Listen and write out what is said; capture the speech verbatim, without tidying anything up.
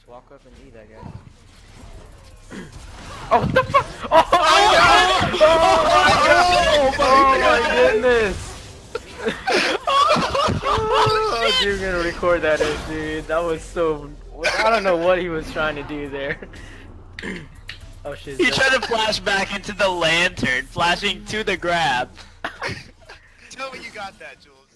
walk up and eat, I guess. Oh, what the fuck? Oh my god! Oh my god! Oh my goodness! Oh, dude, I'm gonna record that, dude. That was so. I don't know what he was trying to do there. Oh shit. He tried to flash back into the lantern, flashing to the grab. Tell me you got that, Jules.